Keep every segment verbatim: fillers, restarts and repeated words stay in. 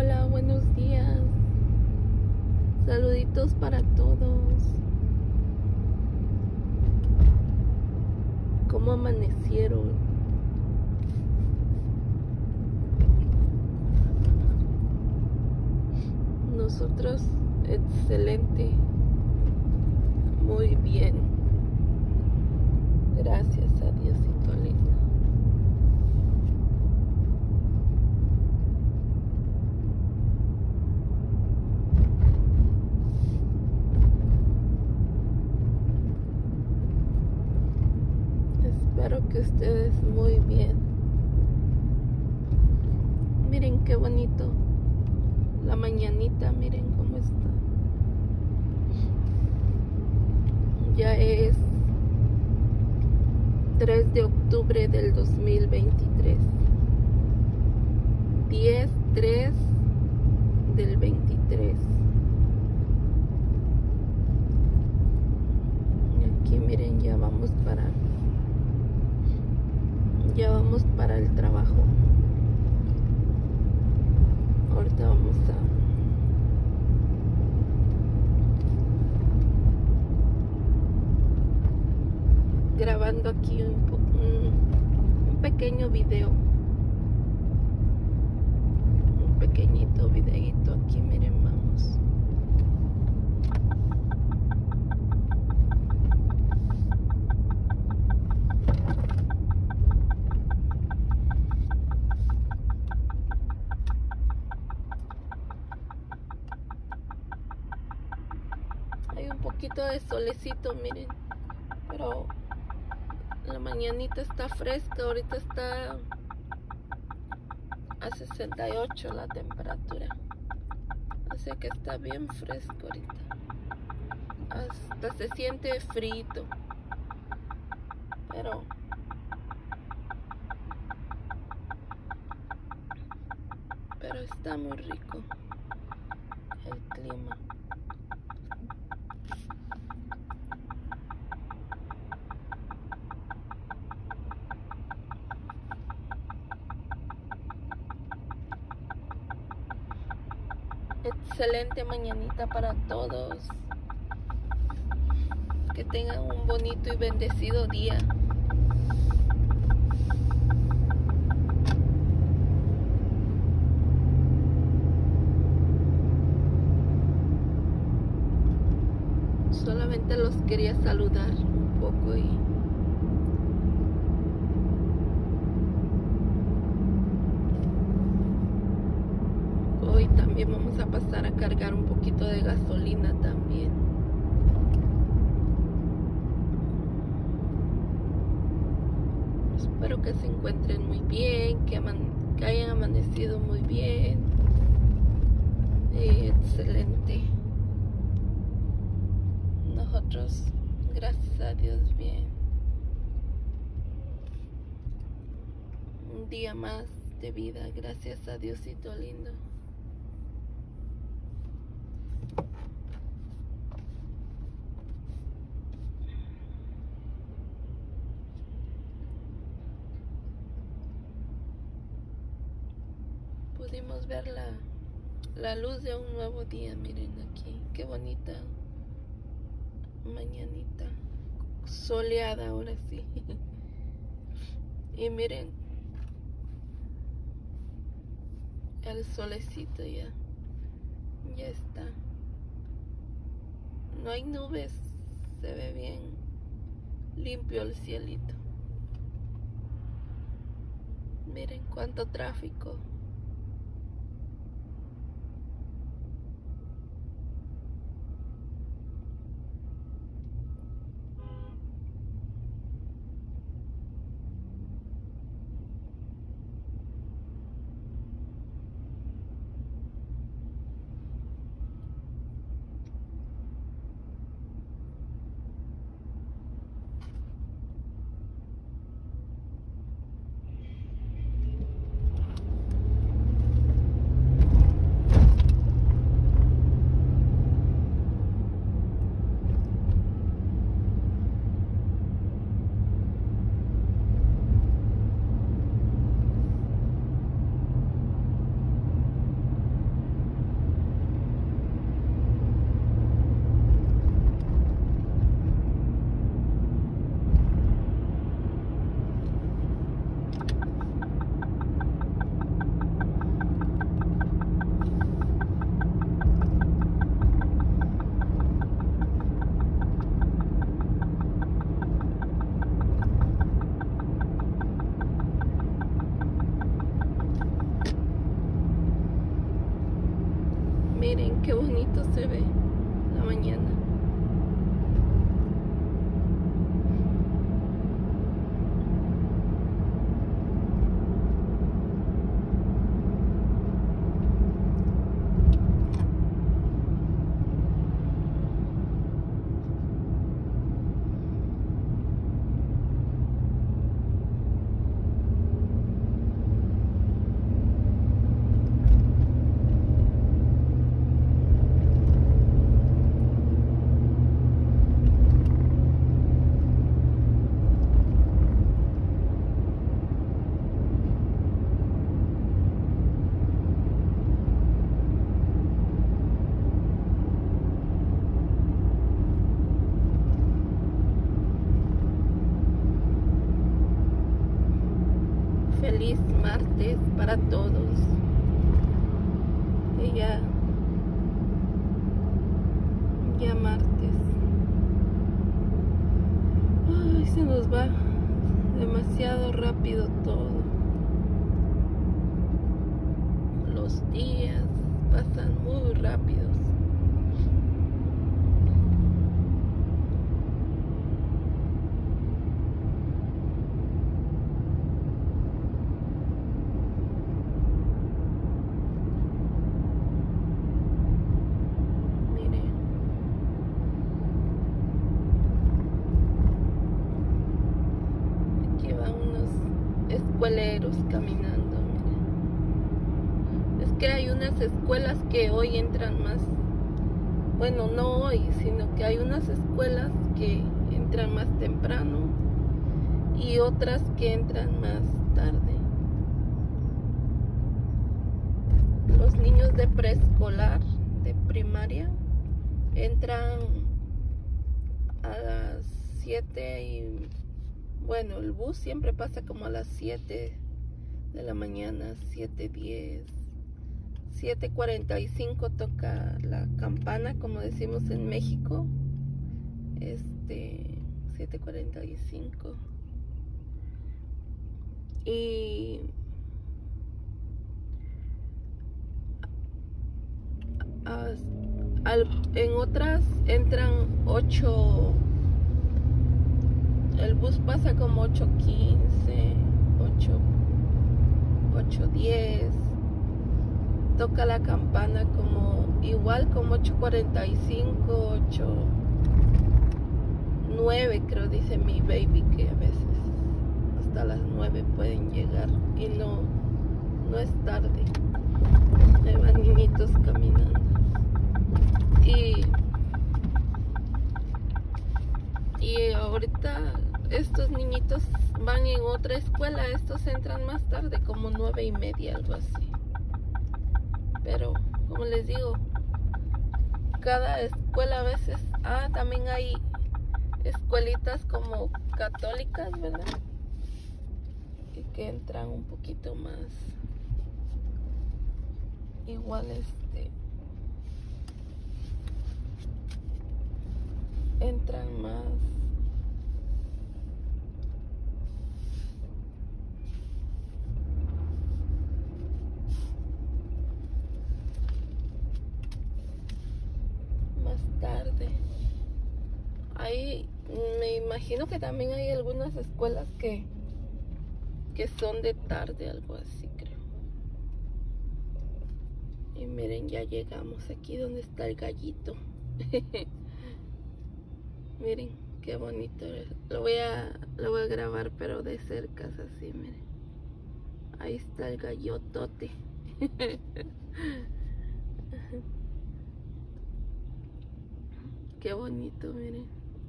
Hola, buenos días. Saluditos para todos. ¿Cómo amanecieron? Nosotros, excelente. Muy bien. Gracias a Diosito lindo. Espero que ustedes muy bien. Miren qué bonito. La mañanita, miren cómo está. Ya es tres de octubre del dos mil veintitrés. diez tres del veintitrés. Y aquí miren, ya vamos para ya vamos para el trabajo. Ahorita vamos a grabando aquí un, un, un pequeño video, un pequeñito videito aquí, miren, vamos. Hay un poquito de solecito, miren, pero la mañanita está fresca. Ahorita está a sesenta y ocho la temperatura, así que está bien fresco ahorita. Hasta se siente frito, pero pero está muy rico el clima. Excelente mañanita para todos. Que tengan un bonito y bendecido día. Solamente los quería saludar un poco y hoy también vamos a pasar a cargar un poquito de gasolina también. Espero que se encuentren muy bien, que, aman que hayan amanecido muy bien. Y excelente. Nosotros, gracias a Dios, bien. Un día más de vida, gracias a Diosito lindo. Pudimos ver la, la luz de un nuevo día, miren aquí, qué bonita mañanita, soleada ahora sí. Y miren, el solecito ya, ya está. No hay nubes, se ve bien limpio el cielito. Miren cuánto tráfico. bonito se ve la mañana. Feliz martes para todos. Y ya, ya martes. Ay, se nos va demasiado rápido todo. Los días pasan muy rápidos. Escueleros caminando, miren. Es que hay unas escuelas que hoy entran más, bueno, no hoy, sino que hay unas escuelas que entran más temprano y otras que entran más tarde. Los niños de preescolar, de primaria, entran a las siete y bueno, el bus siempre pasa como a las siete de la mañana, siete diez, siete cuarenta y cinco toca la campana, como decimos en México. Este, siete cuarenta y cinco. Y a, al, en otras entran ocho. El bus pasa como ocho quince, ocho diez. Toca la campana como igual como ocho cuarenta y cinco, ocho nueve, creo, dice mi baby, que a veces hasta las nueve pueden llegar y no, no es tarde. Ahí van niñitos caminando. Y Y ahorita estos niñitos van en otra escuela, estos entran más tarde, como nueve y media, algo así. Pero, como les digo, cada escuela a veces, ah, también hay escuelitas como católicas, ¿verdad? Y que entran un poquito más, igual este, entran más. Más tarde. Ahí me imagino que también hay algunas escuelas que que son de tarde, algo así, creo. Y miren, ya llegamos aquí donde está el gallito. Miren qué bonito. Lo voy a lo voy a grabar, pero de cerca, así, miren. Ahí está el gallotote. Qué bonito, miren.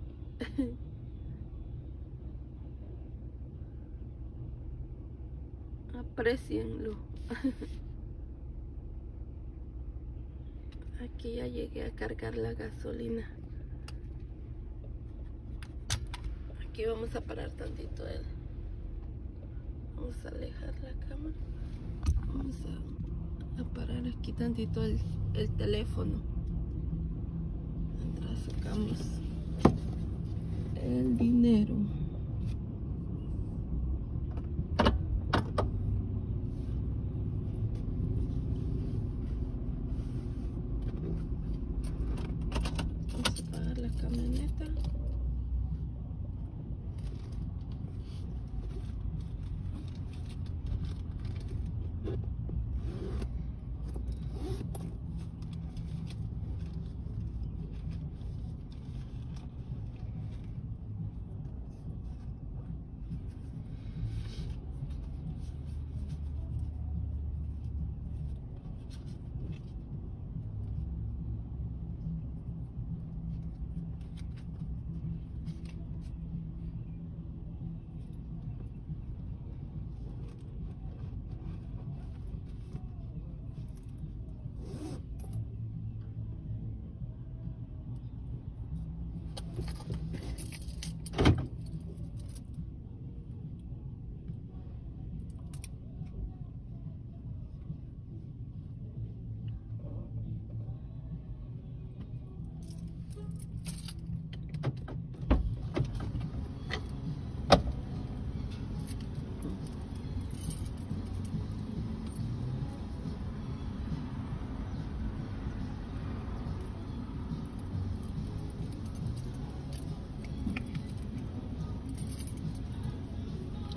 Aprecienlo. Aquí ya llegué a cargar la gasolina. Aquí vamos a parar tantito él. Vamos a alejar la cámara. Vamos a, a parar aquí tantito el, el teléfono. Mientras sacamos el dinero.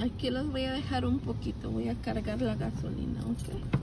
Aquí los voy a dejar un poquito, voy a cargar la gasolina, ok.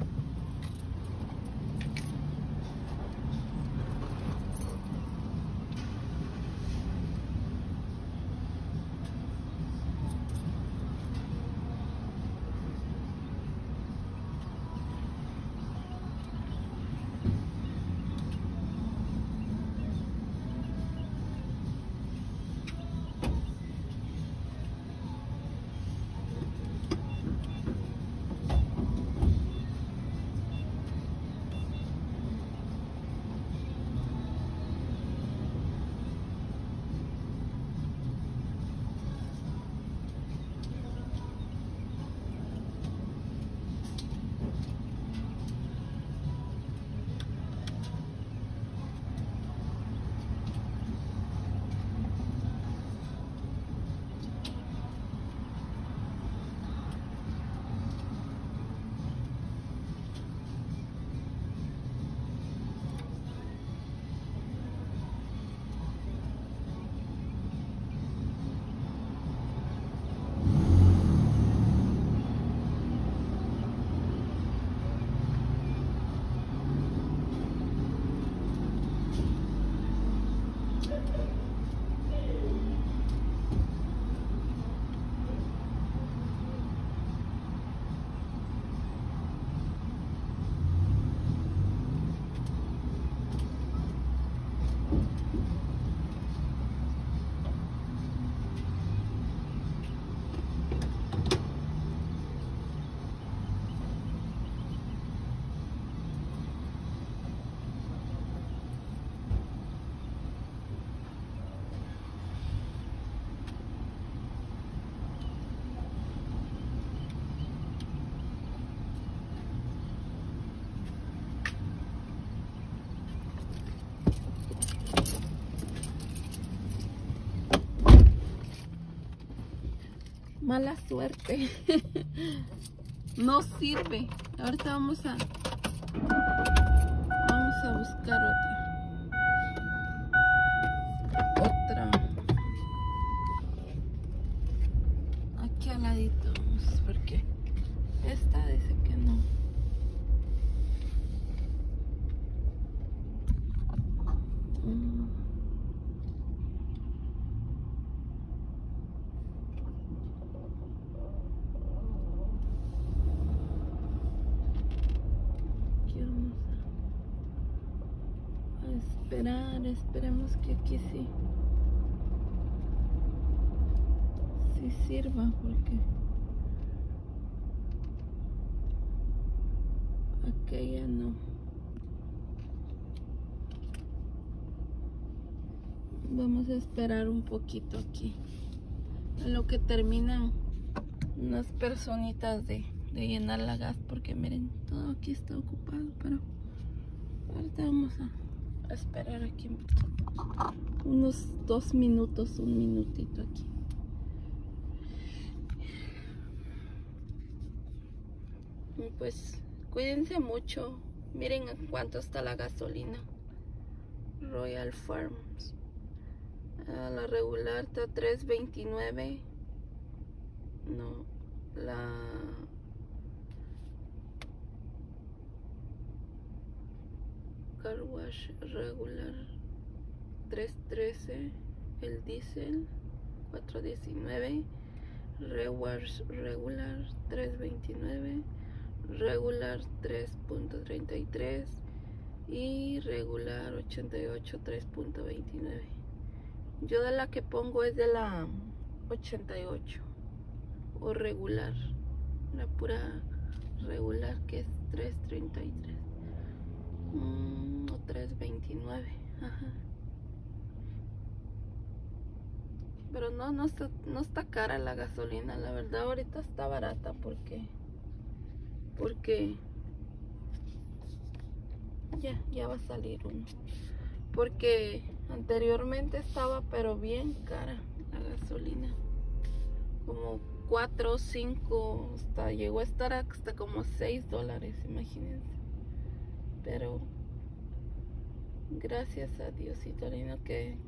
Mala suerte. No sirve. Ahorita vamos a vamos a buscar otra. Otra. Aquí al ladito vamos, porque esta dice que no. Mm. Esperar, esperemos que aquí sí sí sirva, porque aquella no. Vamos a esperar un poquito aquí en lo que terminan unas personitas de, de llenar la gas, porque miren, todo aquí está ocupado, pero ahorita vamos a a esperar aquí unos dos minutos, un minutito aquí. Y pues cuídense mucho. Miren a cuánto está la gasolina. Royal Farms. Ah, la regular está tres veintinueve. No, la Car Wash regular tres trece, el diésel cuatro diecinueve, Rewash regular tres veintinueve, regular tres punto treinta y tres y regular ochenta y ocho tres punto veintinueve. Yo de la que pongo es de la ochenta y ocho o regular, la pura regular, que es tres treinta y tres. Mm, o tres veintinueve. Ajá. Pero no, no está, no está cara la gasolina, la verdad ahorita está barata porque porque ya, ya va a salir uno. Porque anteriormente estaba pero bien cara la gasolina. Como cuatro o cinco, hasta llegó a estar hasta como seis dólares, imagínense. Pero gracias a Diosito lindo que, que no, ahorita está barata. Uh-huh.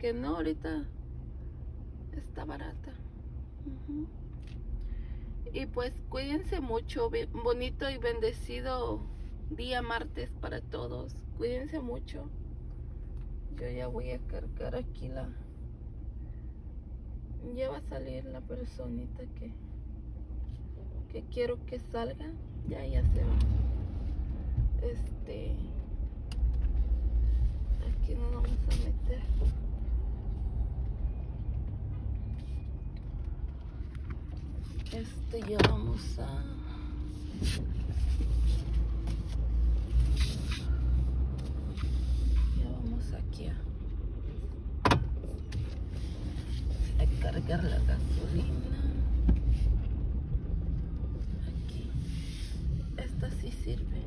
Y pues cuídense mucho, bonito y bendecido día martes para todos. Cuídense mucho. Yo ya voy a cargar aquí la... Ya va a salir la personita que, que quiero que salga. Ya, ya se va. Este... Aquí nos vamos a meter. Este ya vamos a... Ya vamos aquí a, a cargar la gasolina. Aquí. Esta sí sirve.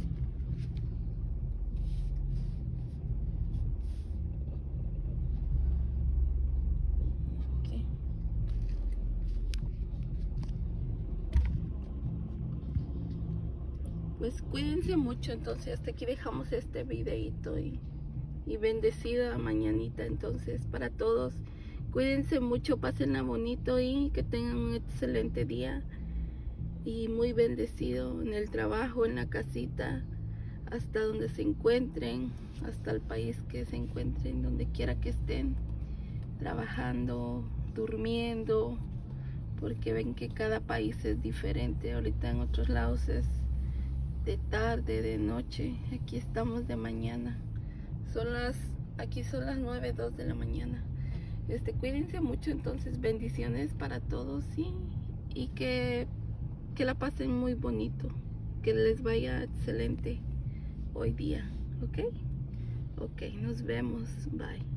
Pues cuídense mucho. Entonces hasta aquí dejamos este videito y, y bendecida mañanita entonces para todos. Cuídense mucho, pásenla bonito y que tengan un excelente día y muy bendecido en el trabajo, en la casita, hasta donde se encuentren, hasta el país que se encuentren, donde quiera que estén, trabajando, durmiendo, porque ven que cada país es diferente. Ahorita en otros lados es de tarde, de noche, aquí estamos de mañana. Son las, aquí son las nueve, dos de la mañana. Este, cuídense mucho entonces, bendiciones para todos y, y que, que la pasen muy bonito, que les vaya excelente hoy día, ¿ok? Ok, nos vemos, bye.